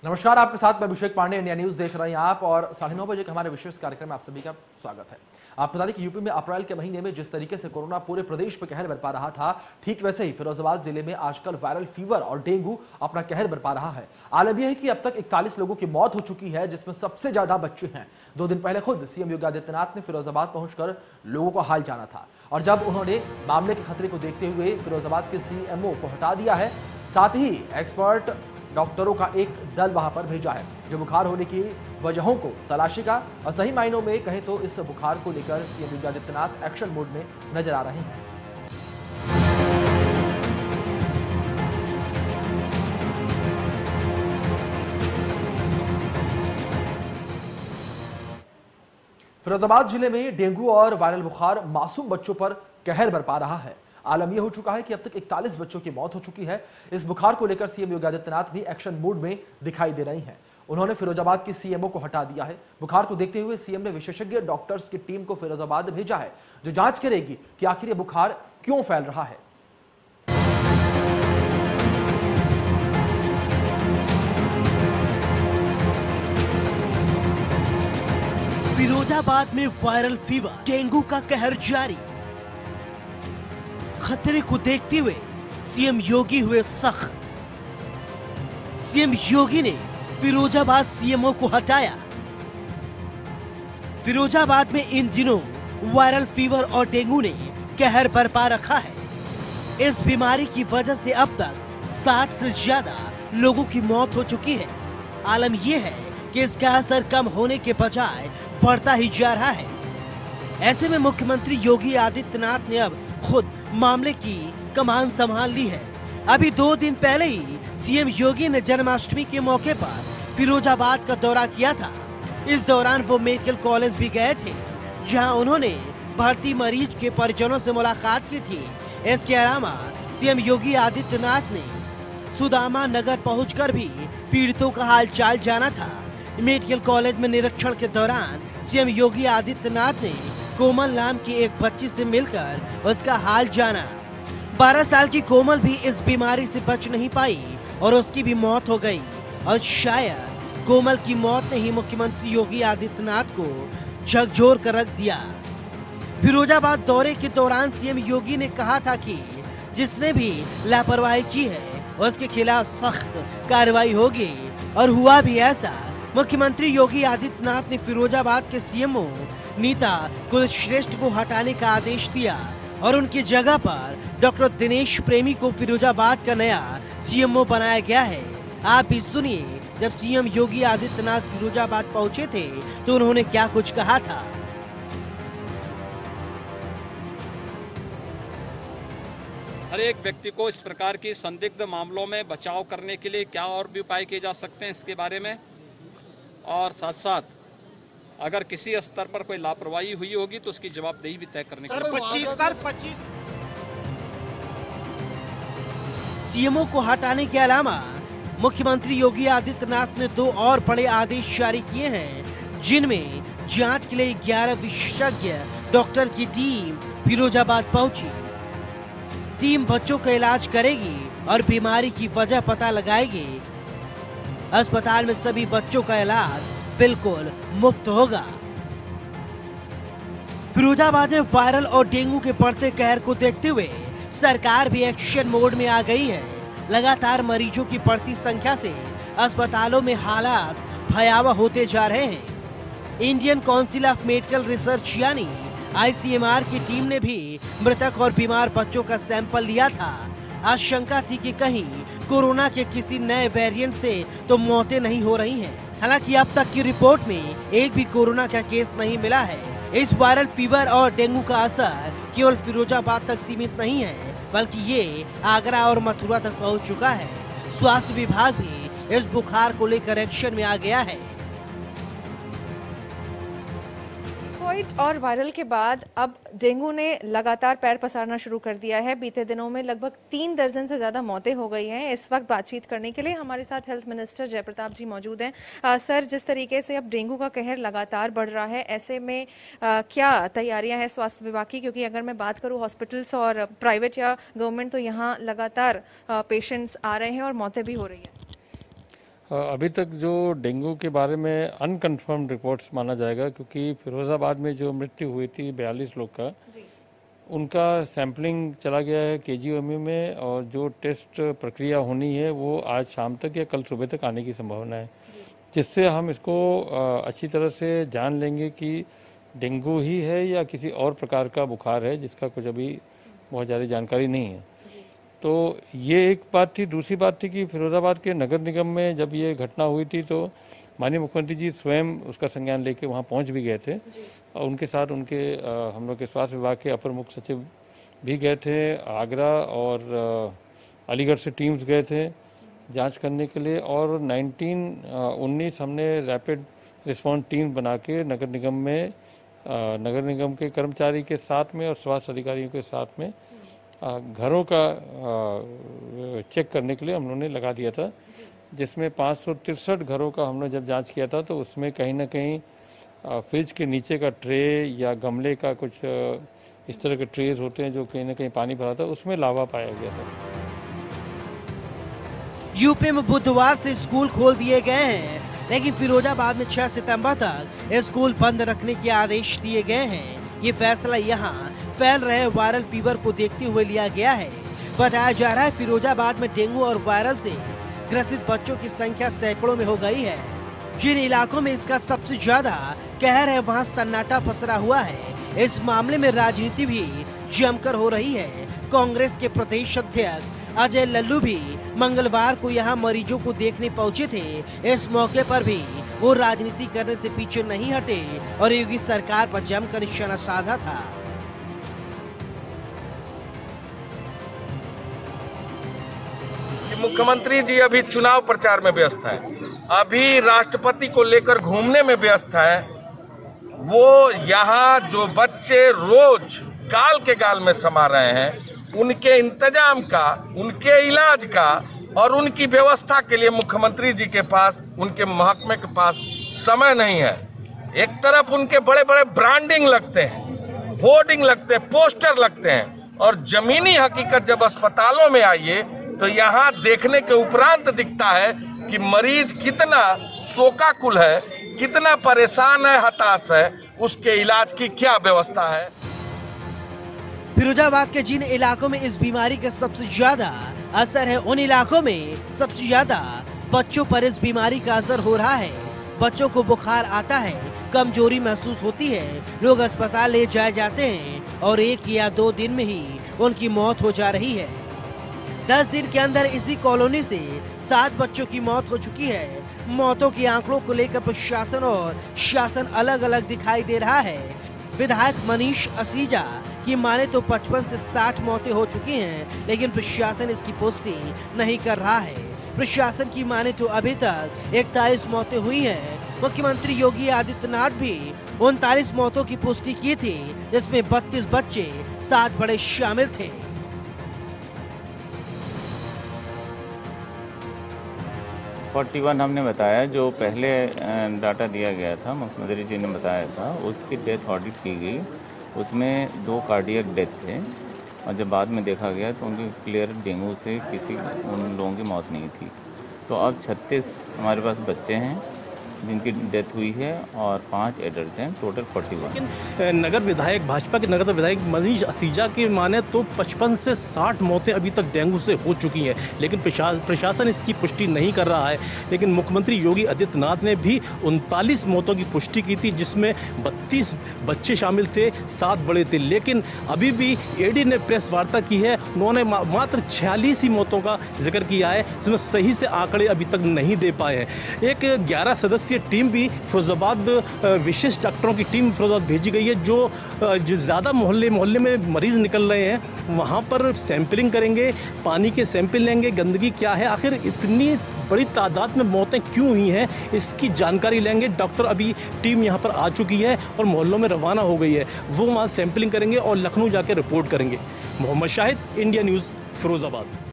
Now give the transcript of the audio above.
नमस्कार, आपके साथ मैं अभिषेक पांडे, इंडिया न्यूज देख रहे हैं आप और 9:30 बजे के हमारे विशेष कार्यक्रम में आप सभी का स्वागत है। आपको बता दें कि यूपी में अप्रैल के महीने में जिस तरीके से कोरोना पूरे प्रदेश पर कहर बरपा रहा था, ठीक वैसे ही फिरोजाबाद जिले में आजकल वायरल फीवर और डेंगू अपना कहर बरपा रहा है। आलम यह है कि अब तक 41 लोगों की मौत हो चुकी है, जिसमें सबसे ज्यादा बच्चे हैं। 2 दिन पहले खुद सीएम योगी आदित्यनाथ ने फिरोजाबाद पहुंचकर लोगों को हाल जाना था और जब उन्होंने मामले के खतरे को देखते हुए फिरोजाबाद के सीएमओ को हटा दिया है, साथ ही एक्सपर्ट डॉक्टरों का एक दल वहां पर भेजा है जो बुखार होने की वजहों को तलाशेगा और सही मायनों में कहें तो इस बुखार को लेकर CM Yogi Adityanath action mode में नजर आ रहे हैं। फिरोजाबाद जिले में डेंगू और वायरल बुखार मासूम बच्चों पर कहर बरपा रहा है। आलम यह हो चुका है कि अब तक 41 बच्चों की मौत हो चुकी है। इस बुखार को लेकर सीएम योगी आदित्यनाथ भी एक्शन मूड में दिखाई दे रही हैं। उन्होंने फिरोजाबाद की सीएमओ को हटा दिया है। बुखार को देखते हुए सीएम ने विशेषज्ञ डॉक्टर्स की टीम को फिरोजाबाद भेजा है जो जांच करेगी कि आखिर यह बुखार क्यों फैल रहा है। फिरोजाबाद में वायरल फीवर, डेंगू का कहर जारी। खतरे को देखते हुए सीएम योगी हुए सख्त। सीएम योगी ने फिरोजाबाद सीएमओ को हटाया। फिरोजाबाद में इन दिनों वायरल फीवर और डेंगू ने कहर बरपा रखा है। इस बीमारी की वजह से अब तक 60 से ज्यादा लोगों की मौत हो चुकी है। आलम यह है कि इसका असर कम होने के बजाय बढ़ता ही जा रहा है। ऐसे में मुख्यमंत्री योगी आदित्यनाथ ने अब खुद मामले की कमान संभाल ली है। अभी 2 दिन पहले ही सीएम योगी ने जन्माष्टमी के मौके पर फिरोजाबाद का दौरा किया था। इस दौरान वो मेडिकल कॉलेज भी गए थे, जहां उन्होंने भर्ती मरीज के परिजनों से मुलाकात की थी। इसके अलावा सीएम योगी आदित्यनाथ ने सुदामा नगर पहुंचकर भी पीड़ितों का हाल चाल जाना था। मेडिकल कॉलेज में निरीक्षण के दौरान सीएम योगी आदित्यनाथ ने कोमल नाम की एक बच्ची से मिलकर उसका हाल जाना। 12 साल की कोमल भी इस बीमारी से बच नहीं पाई और उसकी भी मौत हो गई और शायद कोमल की मौत ने ही मुख्यमंत्री योगी आदित्यनाथ को झकझोर कर रख दिया। फिरोजाबाद दौरे के दौरान सीएम योगी ने कहा था कि जिसने भी लापरवाही की है उसके खिलाफ सख्त कार्रवाई होगी और हुआ भी ऐसा। मुख्यमंत्री योगी आदित्यनाथ ने फिरोजाबाद के सीएमओ नीता कुलश्रेष्ठ को हटाने का आदेश दिया और उनकी जगह पर डॉक्टर दिनेश प्रेमी को फिरोजाबाद का नया सीएमओ बनाया गया है। आप भी सुनिए, जब सीएम योगी आदित्यनाथ फिरोजाबाद पहुंचे थे तो उन्होंने क्या कुछ कहा था। हर एक व्यक्ति को इस प्रकार की संदिग्ध मामलों में बचाव करने के लिए क्या और भी उपाय किए जा सकते हैं इसके बारे में, और साथ साथ अगर किसी स्तर पर कोई लापरवाही हुई होगी तो उसकी जवाबदेही भी तय करने के लिए 25 सीएमओ को हटाने के अलावा मुख्यमंत्री योगी आदित्यनाथ ने 2 और बड़े आदेश जारी किए हैं, जिनमें जांच के लिए 11 विशेषज्ञ डॉक्टर की टीम फिरोजाबाद पहुंची। टीम बच्चों का इलाज करेगी और बीमारी की वजह पता लगाएगी। अस्पताल में सभी बच्चों का इलाज बिल्कुल मुफ्त होगा। फिरोजाबाद में वायरल और डेंगू के बढ़ते कहर को देखते हुए सरकार भी एक्शन मोड में आ गई है। लगातार मरीजों की बढ़ती संख्या से अस्पतालों में हालात भयावह होते जा रहे हैं। Indian Council of Medical Research यानी ICMR की टीम ने भी मृतक और बीमार बच्चों का सैंपल लिया था। आशंका थी कि कहीं कोरोना के किसी नए वेरिएंट से तो मौतें नहीं हो रही हैं। हालांकि अब तक की रिपोर्ट में एक भी कोरोना का केस नहीं मिला है। इस वायरल फीवर और डेंगू का असर केवल फिरोजाबाद तक सीमित नहीं है, बल्कि ये आगरा और मथुरा तक पहुंच चुका है। स्वास्थ्य विभाग भी इस बुखार को लेकर एक्शन में आ गया है। टाइफॉइड और वायरल के बाद अब डेंगू ने लगातार पैर पसारना शुरू कर दिया है। बीते दिनों में लगभग 3 दर्जन से ज्यादा मौतें हो गई हैं। इस वक्त बातचीत करने के लिए हमारे साथ हेल्थ मिनिस्टर जयप्रताप जी मौजूद हैं। सर, जिस तरीके से अब डेंगू का कहर लगातार बढ़ रहा है, ऐसे में क्या तैयारियां हैं स्वास्थ्य विभाग की? क्योंकि अगर मैं बात करूं हॉस्पिटल्स और प्राइवेट या गवर्नमेंट, तो यहाँ लगातार पेशेंट्स आ रहे हैं और मौतें भी हो रही है। अभी तक जो डेंगू के बारे में अनकन्फर्म्ड रिपोर्ट्स माना जाएगा, क्योंकि फिरोजाबाद में जो मृत्यु हुई थी 42 लोग का, उनका सैंपलिंग चला गया है KGMU में, और जो टेस्ट प्रक्रिया होनी है वो आज शाम तक या कल सुबह तक आने की संभावना है, जिससे हम इसको अच्छी तरह से जान लेंगे कि डेंगू ही है या किसी और प्रकार का बुखार है, जिसका कुछ अभी बहुत ज़्यादा जानकारी नहीं है। तो ये एक बात थी। दूसरी बात थी कि फिरोजाबाद के नगर निगम में जब ये घटना हुई थी तो माननीय मुख्यमंत्री जी स्वयं उसका संज्ञान लेके वहाँ पहुँच भी गए थे, और उनके साथ उनके हम लोग के स्वास्थ्य विभाग के अपर मुख्य सचिव भी गए थे। आगरा और अलीगढ़ से टीम्स गए थे जांच करने के लिए, और 19 हमने रैपिड रिस्पॉन्स टीम बना के नगर निगम के कर्मचारी के साथ में और स्वास्थ्य अधिकारियों के साथ में घरों का चेक करने के लिए हम लोगों ने लगा दिया था, जिसमें 563 घरों का हमने जब जांच किया था तो उसमें कहीं ना कहीं फ्रिज के नीचे का ट्रे या गमले का कुछ इस तरह के ट्रेज होते हैं जो कहीं ना कहीं पानी भरा था, उसमें लावा पाया गया था। यूपी में बुधवार से स्कूल खोल दिए गए हैं, लेकिन फिरोजाबाद में 6 सितंबर तक स्कूल बंद रखने के आदेश दिए गए हैं। ये फैसला यहाँ फैल रहे वायरल फीवर को देखते हुए लिया गया है। बताया जा रहा है फिरोजाबाद में डेंगू और वायरल से ग्रसित बच्चों की संख्या सैकड़ों में हो गई है। जिन इलाकों में इसका सबसे ज्यादा कहर है वहाँ सन्नाटा पसरा हुआ है। इस मामले में राजनीति भी जमकर हो रही है। कांग्रेस के प्रदेश अध्यक्ष अजय लल्लू भी मंगलवार को यहाँ मरीजों को देखने पहुँचे थे। इस मौके पर भी वो राजनीति करने से पीछे नहीं हटे और योगी सरकार पर जमकर निशाना साधा था। मुख्यमंत्री जी अभी चुनाव प्रचार में व्यस्त है, अभी राष्ट्रपति को लेकर घूमने में व्यस्त है। वो यहाँ जो बच्चे रोज गाल के गाल में समा रहे हैं, उनके इंतजाम का, उनके इलाज का और उनकी व्यवस्था के लिए मुख्यमंत्री जी के पास, उनके महकमे के पास समय नहीं है। एक तरफ उनके बड़े बड़े ब्रांडिंग लगते हैं, होर्डिंग लगते हैं, पोस्टर लगते हैं, और जमीनी हकीकत जब अस्पतालों में आइए तो यहाँ देखने के उपरांत दिखता है कि मरीज कितना शोकाकुल है, कितना परेशान है, हताश है, उसके इलाज की क्या व्यवस्था है। फिरोजाबाद के जिन इलाकों में इस बीमारी का सबसे ज्यादा असर है, उन इलाकों में सबसे ज्यादा बच्चों पर इस बीमारी का असर हो रहा है। बच्चों को बुखार आता है, कमजोरी महसूस होती है, लोग अस्पताल ले जाए जाते हैं और 1 या 2 दिन में ही उनकी मौत हो जा रही है। 10 दिन के अंदर इसी कॉलोनी से 7 बच्चों की मौत हो चुकी है। मौतों के आंकड़ों को लेकर प्रशासन और शासन अलग अलग दिखाई दे रहा है। विधायक मनीष असीजा की माने तो 55 से 60 मौतें हो चुकी हैं, लेकिन प्रशासन इसकी पुष्टि नहीं कर रहा है। प्रशासन की माने तो अभी तक 41 मौतें हुई हैं। मुख्यमंत्री योगी आदित्यनाथ भी 39 मौतों की पुष्टि की थी, जिसमें 32 बच्चे, 7 बड़े शामिल थे। 41 हमने बताया, जो पहले डाटा दिया गया था, मुख्यमंत्री जी ने बताया था, उसकी डेथ ऑडिट की गई, उसमें 2 कार्डियक डेथ थे, और जब बाद में देखा गया तो उनकी क्लियर डेंगू से उन लोगों की मौत नहीं थी। तो अब 36 हमारे पास बच्चे हैं जिनकी डेथ हुई है और 5 एडल्ट हैं, टोटल 41। लेकिन नगर विधायक, भाजपा के नगर विधायक मनीष असीजा की माने तो 55 से 60 मौतें अभी तक डेंगू से हो चुकी हैं, लेकिन प्रशासन इसकी पुष्टि नहीं कर रहा है। लेकिन मुख्यमंत्री योगी आदित्यनाथ ने भी 39 मौतों की पुष्टि की थी, जिसमें 32 बच्चे शामिल थे, 7 बड़े थे। लेकिन अभी भी एडी ने प्रेस वार्ता की है, उन्होंने मात्र 46 ही मौतों का जिक्र किया है, जिसमें सही से आंकड़े अभी तक नहीं दे पाए हैं। एक 11 सदस्य टीम भी फिरोजाबाद, विशेष डॉक्टरों की टीम फिरोजाबाद भेजी गई है, जो ज़्यादा मोहल्ले में मरीज निकल रहे हैं वहाँ पर सैंपलिंग करेंगे, पानी के सैंपल लेंगे, गंदगी क्या है, आखिर इतनी बड़ी तादाद में मौतें क्यों हुई हैं, इसकी जानकारी लेंगे। डॉक्टर अभी टीम यहाँ पर आ चुकी है और मोहल्लों में रवाना हो गई है, वो वहाँ सैंपलिंग करेंगे और लखनऊ जाकर रिपोर्ट करेंगे। Mohammad Shahid, India news, Firozabad.